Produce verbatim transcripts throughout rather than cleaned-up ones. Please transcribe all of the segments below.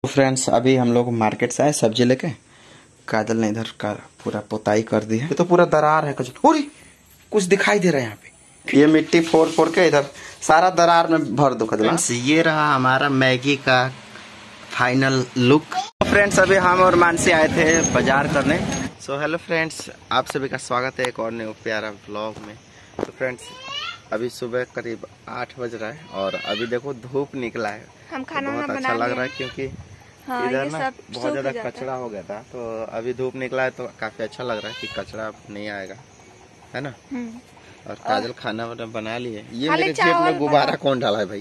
Friends अभी हम लोग मार्केट से आए सब्जी लेके। काजल ने इधर का पूरा पोताई कर दी है। ये तो पूरा दरार है कुछ कुछ दिखाई दे रहा है यहाँ पे। ये मिट्टी फोड़ फोड़ के इधर सारा दरार में भर दो। फ्रेंड्स ये रहा हमारा मैगी का फाइनल लुक। फ्रेंड्स अभी हम और मानसी आए थे बाजार करने। सो हेलो फ्रेंड्स, आप सभी का स्वागत है एक और नए प्यारा व्लॉग में। तो फ्रेंड्स अभी सुबह करीब आठ बज रहा है और अभी देखो धूप निकला है। हम खाना तो बहुत अच्छा लग रहा है क्योंकि हाँ, इधर ना बहुत ज्यादा कचरा हो गया था। तो अभी धूप निकला है तो काफी अच्छा लग रहा है कि कचरा नहीं आएगा, है ना। और काजल खाना बना लिए। ये मेरे जेब में गुब्बारा कौन डाला है भाई?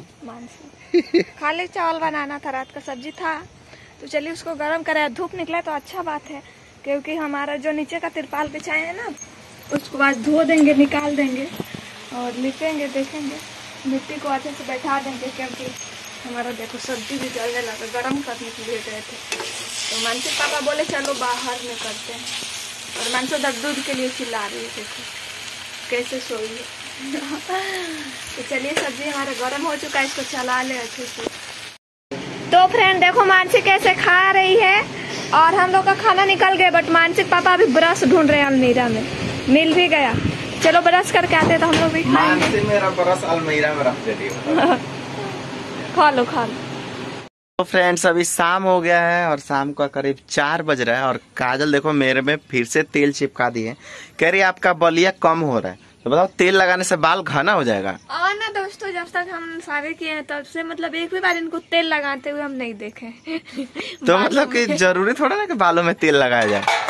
खाली चावल बनाना था, रात का सब्जी था तो चलिए उसको गर्म करे। धूप निकला तो अच्छा बात है क्योंकि हमारा जो नीचे का तिरपाल बिछाए है ना उसको आज धो देंगे, निकाल देंगे और लिपेंगे, देखेंगे मिट्टी को अच्छे से बैठा देंगे क्योंकि हमारा देखो सब्जी भी जलने लगा। गर्म करने के लिए गए थे तो मानसी पापा बोले चलो बाहर में करते हैं और मानसी दर्द दूध के लिए चिल्ला रही है, देखो कैसे सोई है। तो चलिए सब्जी हमारा गर्म हो चुका है, इसको चला ले अच्छे से। तो फ्रेंड देखो मानसी कैसे खा रही है और हम लोग का खाना निकल गया बट मानसी पापा अभी ब्रश ढूंढ रहे हैं अलमीरा में। मिल भी गया, चलो ब्रश करके आते तो हम लोग भी खाएंगे। मेरा ब्रश अलमीरा में रख देती हूँ। खा लो खा लो। तो फ्रेंड्स अभी शाम हो गया है और शाम का करीब चार बज रहा है और काजल देखो मेरे में फिर से तेल चिपका दी है। कह रही आपका बलिया कम हो रहा है। तो बताओ तेल लगाने से बाल घना हो जाएगा। और ना दोस्तों जब तक हम शादी किए हैं तब से मतलब एक भी बार इनको तेल लगाते हुए हम नहीं देखे। तो मतलब कि जरूरी थोड़ा ना कि बालों में तेल लगाया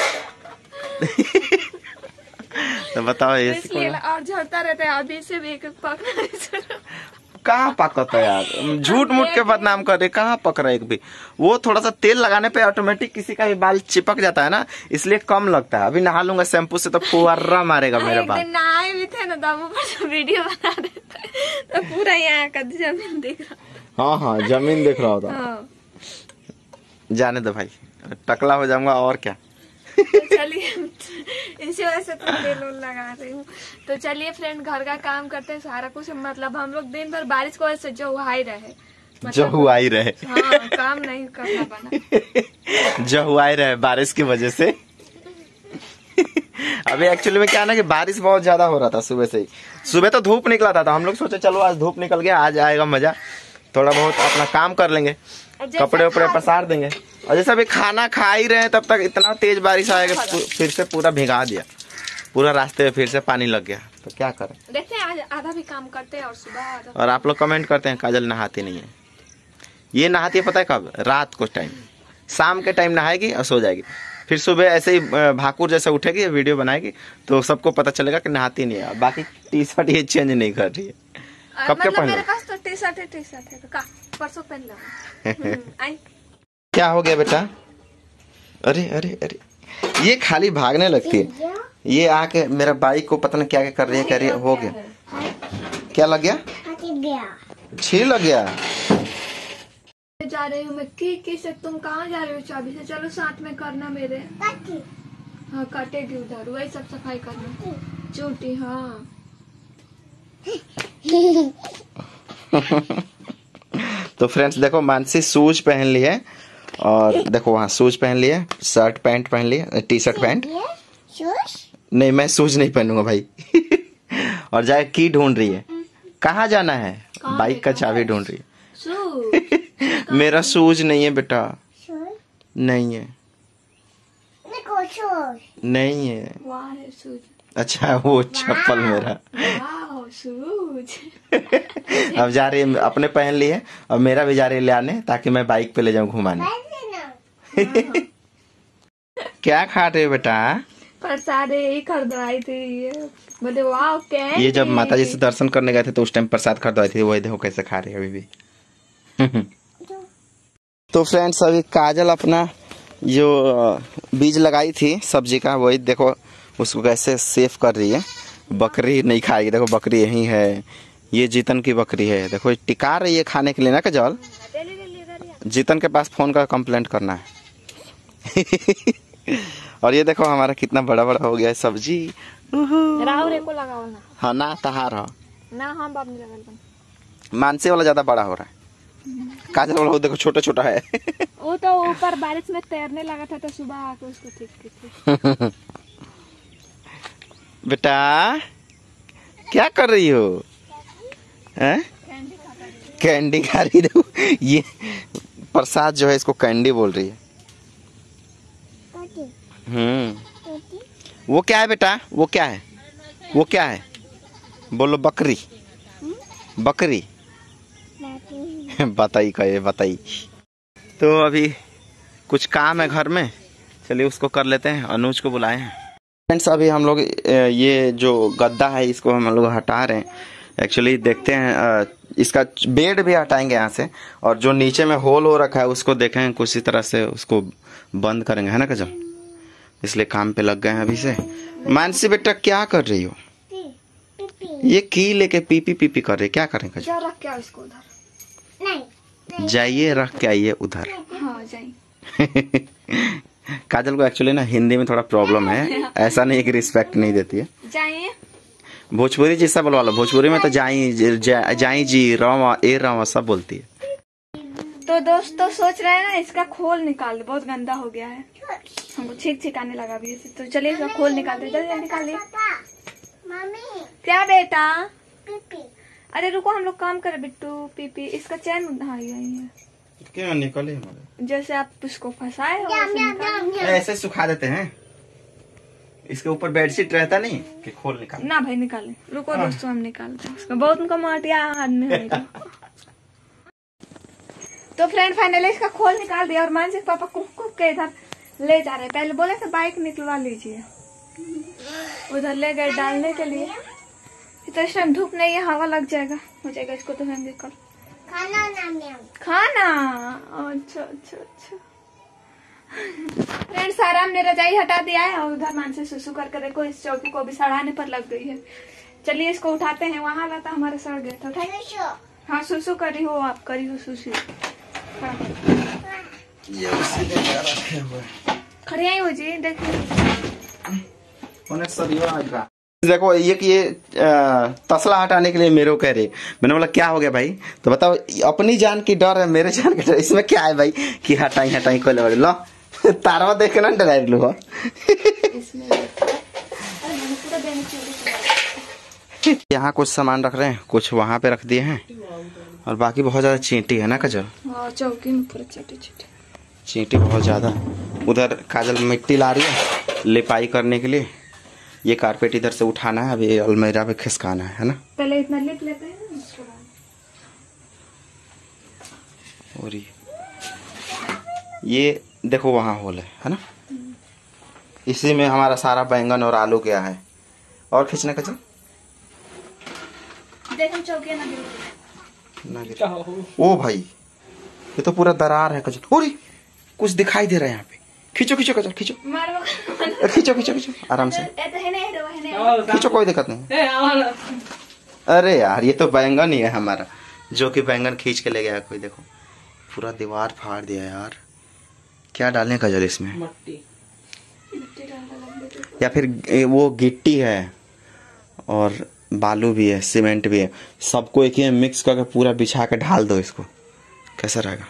जाए। तो बताओ इसलिए और झड़ता रहता है। अभी से भी एक पकड़ा कहाँ पकता है यार, झूठ मूठ के बदनाम कर रहे। कहाँ पक रहा है एक भी। वो थोड़ा सा तेल लगाने पे ऑटोमेटिक किसी का भी बाल चिपक जाता है ना, इसलिए कम लगता है। अभी नहा लूंगा शैम्पू से तो फुहारा मारेगा मेरा बाल। नहाए भी थे ना दमों पर वीडियो बना देते तो पूरा यहाँ का जमीन दिख रहा। हाँ हाँ जमीन दिख रहा होता। हाँ। जाने दो भाई, टकला हो जाऊंगा और क्या। तो चलिए इसी वजह से तो तेल लगा रही हूँ। तो चलिए फ्रेंड घर का काम करते हैं सारा कुछ। मतलब हम लोग दिन भर बारिश को वजह से जो हुआ ही रहे, मतलब, जो हुआ ही रहे। हाँ, काम नहीं करना बना। जो हुआ ही रहे बारिश की वजह से। अभी एक्चुअली में क्या है ना कि बारिश बहुत ज्यादा हो रहा था सुबह से ही। सुबह तो धूप निकला था, तो हम लोग सोचे चलो आज धूप निकल गया, आज आएगा मजा, थोड़ा बहुत अपना काम कर लेंगे, कपड़े उपड़े पसार देंगे। और जैसे अभी खाना खा ही रहे हैं तब तक इतना तेज बारिश आएगा फिर से पूरा भिगा दिया, पूरा रास्ते में फिर से पानी लग गया। तो क्या करें, देखते हैं आज आधा भी काम करते हैं और सुबह। और आप लोग कमेंट करते हैं काजल नहाती नहीं है। ये नहाती है पता है कब? रात को टाइम, शाम के टाइम नहाएगी और सो जाएगी। फिर सुबह ऐसे ही भाकुर जैसे उठेगी, वीडियो बनाएगी तो सबको पता चलेगा कि नहाती नहीं है। बाकी टी शर्ट ये चेंज नहीं कर रही है। कब के पहन? मेरे पास तो टी शर्ट है, टी शर्ट है तो परसों पहन लो। क्या हो गया बेटा? अरे अरे अरे ये खाली भागने लगती है। ये आके मेरा बाइक को पता नहीं क्या क्या कर रही है। कर रही है हो गया, क्या लग गया? छील लग गया। जा रही हूँ मैं की की से। तुम कहाँ जा रहे हो? चाबी से। चलो साथ में करना मेरे। हाँ काटेगी उधर, वही सब सफाई करना। चोटी हाँ। तो फ्रेंड्स देखो मानसी शूज पहन ली है और देखो वहाँ शूज पहन लिया, शर्ट पैंट पहन लिया, टी शर्ट पैंट। नहीं मैं शूज नहीं पहनूंगा भाई। और जाके की ढूंढ रही है। कहाँ जाना है? बाइक का चाबी ढूंढ रही है। मेरा शूज नहीं है बेटा, नहीं है, नहीं है। अच्छा वो चप्पल मेरा। अब जा रही है, अपने पहन ली है और मेरा भी जा रही है ले आने ताकि मैं बाइक पे ले जाऊं घुमाने। क्या खा रहे हो बेटा? प्रसाद यही खरीदवाई थी। ये बोले वाह क्या है? ये जब माता जी से दर्शन करने गए थे तो उस टाइम प्रसाद खरीदवाई थी। वही देखो कैसे खा रही है अभी भी। तो फ्रेंड्स अभी काजल अपना जो बीज लगाई थी सब्जी का वही देखो उसको कैसे सेफ कर रही है। बकरी नहीं खाएगी, देखो बकरी यही है, ये जीतन की बकरी है। देखो टिका रही है खाने के लिए ना काजल। जीतन के पास फोन का कंप्लेंट करना है। और ये देखो हमारा कितना बड़ा बड़ा हो गया है सब्जी। को लगाओ ना। हाँ ना तहार हो ना हम बाप नहीं लगल। मानसी वाला ज्यादा बड़ा हो रहा है। काजल वाला वो देखो छोटा छोटा है। वो तो ऊपर बारिश में तैरने लगा था तो सुबह आके उसको ठीक की थी। बेटा क्या कर रही हो? हैं? कैंडी खा रही। देखो ये प्रसाद जो है इसको कैंडी बोल रही है। हम्म वो क्या है बेटा? वो क्या है? वो क्या है? बोलो बकरी। बकरी बताई का ये बताई। तो अभी कुछ काम है घर में, चलिए उसको कर लेते हैं। अनुज को बुलाए हैं। फ्रेंड्स अभी हम लोग ये जो गद्दा है इसको हम लोग हटा रहे हैं। एक्चुअली देखते हैं इसका बेड भी हटाएंगे यहाँ से, और जो नीचे में होल हो रखा है उसको देखेंगे किसी तरह से उसको बंद करेंगे, है ना कजल? इसलिए काम पे लग गए हैं अभी से। मानसी बेटा क्या कर रही हो? ये की लेके पीपी पीपी कर रही, क्या करें कजल? रख के आओ इसको उधर। नहीं जाइए रख के आइए उधर। हाँ जाइए। काजल को एक्चुअली ना हिंदी में थोड़ा प्रॉब्लम है, ऐसा नहीं कि रिस्पेक्ट नहीं देती है। जाइए भोजपुरी जैसा बोलवा लो। भोजपुरी में तो जाई जा, जाई जी रवा ए रवा सब बोलती है। तो दोस्तों सोच रहे हैं ना इसका खोल निकाल दे, बहुत गंदा हो गया है, हमको छींक छिकाने लगा भी। तो चलिए इसका खोल निकाल दे, जल्दी निकालिए। क्या बेटा? पीपी। अरे रुको हम लोग काम करें बिट्टू। पीपी इसका चैन उधार यही है। क्यों निकले हमारे? जैसे आप उसको फंसाए हो ऐसे सुखा देते हैं। इसके ऊपर बेडशीट रहता नहीं कि खोल निकाल ना भाई निकाले। रुको दोस्तों हम निकालते हैं उसका, बहुत उनका माटिया आदमी है। तो फ्रेंड फाइनली इसका खोल निकाल दिया और मानसिक पापा कुक कुक के इधर ले जा रहे। पहले बोले थे बाइक निकलवा लीजिए, उधर ले गए डालने के लिए। तो इस टाइम धूप नहीं है, हवा लग जाएगा, हो जाएगा इसको तो धोएंगे कल। खाना ना खाना अच्छा अच्छा अच्छा। फ्रेंड सारा हमने रजाई हटा दिया है और उधर मान से सुसु करके देखो इस चौकी को भी सड़ाने पर लग गई है। चलिए इसको उठाते हैं। वहां रहता हमारा सड़ गया था। उठाइए। हाँ सुसु करी हो आप, करी हो सुसु। खड़ी आई हो जी देखिए। देखो ये कि ये तसला हटाने के लिए मेरे को कह रही। मैंने बोला क्या हो गया भाई? तो बताओ अपनी जान की डर है मेरे जान की डर, इसमें क्या है भाई कि हटाई हटाई को लड़ लो। तारवा देख के ना डरा लो। यहाँ कुछ सामान रख रहे हैं, कुछ वहाँ पे रख दिए हैं, और बाकी बहुत ज्यादा चींटी है ना कजल? चौकी में पूरा चींटी चींटी चींटी बहुत ज्यादा। उधर काजल मिट्टी ला रही है लिपाई करने के लिए। ये कारपेट इधर से उठाना है, अभी अलमीरा पे खिसकाना है, है ना? पहले इतना लिप लेते हैं ना उसके बाद। और ये ये देखो वहाँ होल है, है ना? इसी में हमारा सारा बैंगन और आलू गया है। और खींचने का चल देखो चौकी ना ना गिर। ओ भाई ये तो पूरा दरार है कजल। ओरी कुछ दिखाई दे रहा है यहाँ पे। खींचो खींचो कजल खींचो खींचो खींचो खींचो आराम से खींचो, कोई दिक्कत नहीं। अरे यार ये तो बैंगन ही है हमारा, जो कि बैंगन खींच के ले गया कोई। देखो पूरा दीवार फाड़ दिया यार। क्या डालें कजल इसमें? मट्टी या फिर वो गिट्टी है और बालू भी है, सीमेंट भी है, सबको एक ही मिक्स करके पूरा बिछा के ढाल दो इसको। कैसा रहेगा?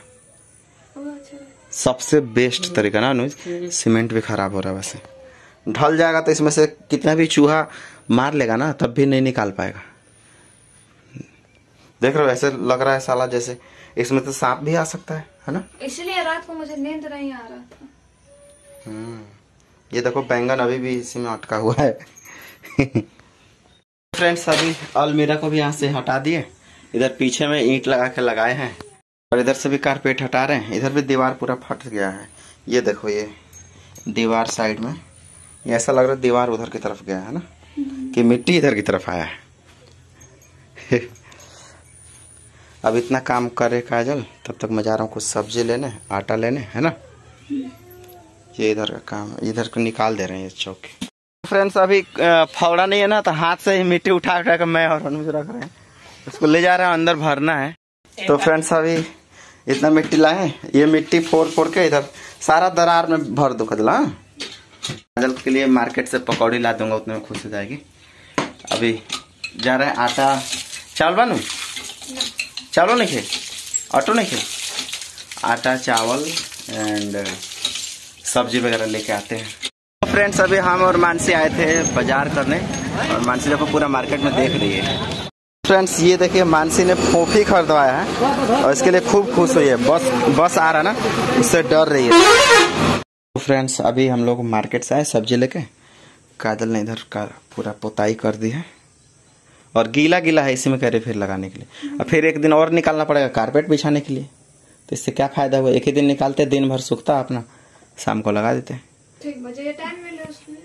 सबसे बेस्ट तरीका ना अनुज। सीमेंट भी खराब हो रहा है वैसे। ढल जाएगा तो इसमें से कितना भी चूहा मार लेगा ना तब भी नहीं निकाल पाएगा। देख रहे हो ऐसे लग रहा है साला जैसे इसमें तो सांप भी आ सकता है, है ना? इसलिए रात को मुझे नींद नहीं आ रहा था। हम्म ये देखो बैंगन अभी भी इसी में अटका हुआ है। फ्रेंड्स अभी अलमीरा को भी यहाँ से हटा दिए। इधर पीछे में ईंट लगा के लगाए हैं और इधर से भी कारपेट हटा रहे हैं। इधर भी दीवार पूरा फट गया है। ये देखो ये दीवार साइड में ये ऐसा लग रहा है दीवार उधर की तरफ गया है ना, कि मिट्टी इधर की तरफ आया है। अब इतना काम करे काजल, तब तक मैं जा रहा हूँ कुछ सब्जी लेने, आटा लेने, है ना? ये इधर का काम, इधर को निकाल दे रहे हैं ये चौकी। फ्रेंड्स अभी फावड़ा नहीं है ना, तो हाथ से ही मिट्टी उठा उठा कर मैं और अनुज रख रहे हैं। उसको ले जा रहे हैं अंदर भरना है। तो फ्रेंड्स अभी इतना मिट्टी लाए, ये मिट्टी फोड़ फोड़ के इधर सारा दरार में भर दो कजला। काजल के लिए मार्केट से पकौड़ी ला दूंगा, उतने में खुश हो जाएगी। अभी जा रहे हैं आटा। चावल बनू? चावल नहीं खे ऑटो नहीं खे आटा चावल एंड सब्जी वगैरह लेके आते हैं। तो फ्रेंड्स अभी हम और मानसी आए थे बाजार करने और मानसी देखो पूरा मार्केट में देख रही है। फ्रेंड्स ये देखिए मानसी ने फोफी खरीदवाया है और इसके लिए खूब खुश हुई है। बस बस आ रहा ना उससे डर रही है। तो फ्रेंड्स अभी हम लोग मार्केट से आए सब्जी लेके। काजल ने इधर का पूरा पोताई कर दी है और गीला गीला है इसी में कह रहे फिर लगाने के लिए। और फिर एक दिन और निकालना पड़ेगा कारपेट बिछाने के लिए। तो इससे क्या फायदा हुआ, एक ही दिन निकालते दिन भर सूखता अपना शाम को लगा देते। ठीक बजे टाइम मिले उसमें।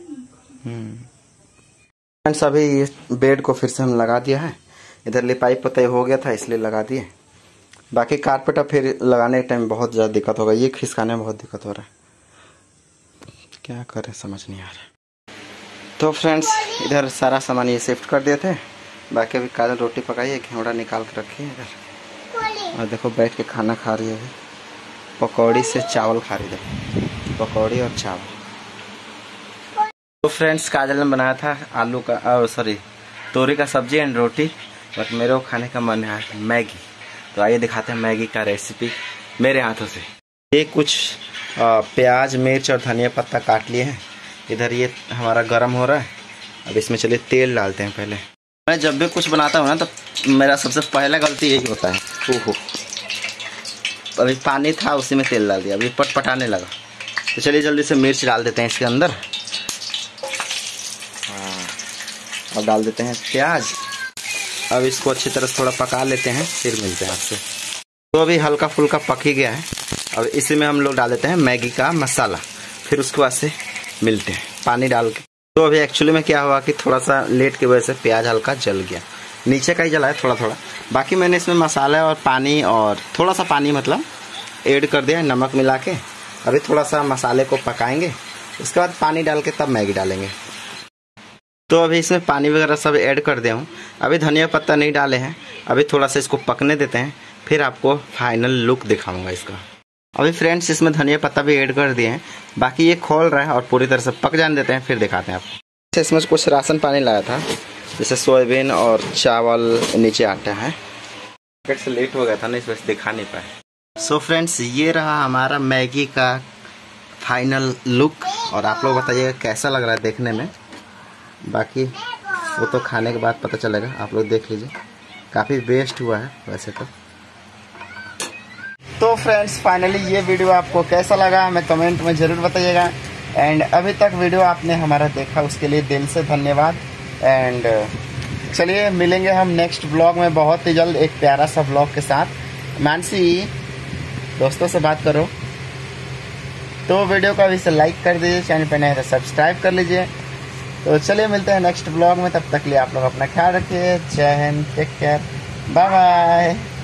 फ्रेंड्स अभी ये बेड को फिर से हम लगा दिया है। इधर लिपाई पोताई हो गया था इसलिए लगा दिए। बाकी कारपेट अब फिर लगाने के टाइम बहुत ज़्यादा दिक्कत होगा। ये खिसकाने में बहुत दिक्कत हो रहा है, क्या करें समझ नहीं आ रहा। तो फ्रेंड्स इधर सारा सामान ये शिफ्ट कर दिए थे। बाकी अभी काजल रोटी पकाई है, घेवड़ा निकाल के रखी है इधर। और देखो बैठ के खाना खा रही है अभी। पकौड़ी से चावल खा रही है, पकौड़ी और चावल। तो फ्रेंड्स काजल ने बनाया था आलू का सॉरी तोरी का सब्जी एंड रोटी। बट मेरे को खाने का मन है मैगी। तो आइए दिखाते हैं मैगी का रेसिपी मेरे हाथों से। ये कुछ आ, प्याज मिर्च और धनिया पत्ता काट लिए हैं। इधर ये हमारा गरम हो रहा है। अब इसमें चलिए तेल डालते हैं। पहले मैं जब भी कुछ बनाता हूँ ना तो मेरा सबसे पहला गलती यही होता है। ओहो अभी पानी था उसी में तेल डाल दिया, अभी पटपटाने लगा। तो चलिए जल्दी से मिर्च डाल देते हैं इसके अंदर। हाँ अब डाल देते हैं प्याज। अब इसको अच्छी तरह से थोड़ा पका लेते हैं फिर मिलते हैं आपसे। तो अभी हल्का फुल्का पक ही गया है। अब इसी में हम लोग डाल देते हैं मैगी का मसाला, फिर उसके बाद से मिलते हैं पानी डाल के। तो अभी एक्चुअली में क्या हुआ कि थोड़ा सा लेट की वजह से प्याज हल्का जल गया, नीचे का ही जला है थोड़ा थोड़ा। बाकी मैंने इसमें मसाला और पानी और थोड़ा सा पानी मतलब ऐड कर दिया है नमक मिला के। अभी थोड़ा सा मसाले को पकाएंगे, उसके बाद पानी डाल के तब मैगी डालेंगे। तो अभी इसमें पानी वगैरह सब ऐड कर दिया हूँ। अभी धनिया पत्ता नहीं डाले हैं, अभी थोड़ा सा इसको पकने देते हैं फिर आपको फाइनल लुक दिखाऊंगा इसका। अभी फ्रेंड्स इसमें धनिया पत्ता भी ऐड कर दिए हैं। बाकी ये खोल रहा है और पूरी तरह से पक जाने देते हैं फिर दिखाते हैं आपको। इसमें कुछ राशन पानी लाया था जैसे सोयाबीन और चावल, नीचे आटा है। मार्केट से लेट हो गया था ना इस वजह से दिखा नहीं पाए। सो फ्रेंड्स ये रहा हमारा मैगी का फाइनल लुक और आप लोग बताइएगा कैसा लग रहा है देखने में। बाकी वो तो खाने के बाद पता चलेगा, आप लोग देख लीजिए। काफ़ी बेस्ट हुआ है वैसे तो। तो फ्रेंड्स फाइनली ये वीडियो आपको कैसा लगा हमें कमेंट में ज़रूर बताइएगा। एंड अभी तक वीडियो आपने हमारा देखा उसके लिए दिल से धन्यवाद। एंड चलिए मिलेंगे हम नेक्स्ट ब्लॉग में बहुत ही जल्द एक प्यारा सा ब्लॉग के साथ। मानसी दोस्तों से बात करो। तो वीडियो को अभी से लाइक कर दीजिए, चैनल पर नए तो सब्सक्राइब कर लीजिए। तो चलिए मिलते हैं नेक्स्ट ब्लॉग में, तब तक लिए आप लोग अपना ख्याल रखिए। Jai Hind, take care, bye bye.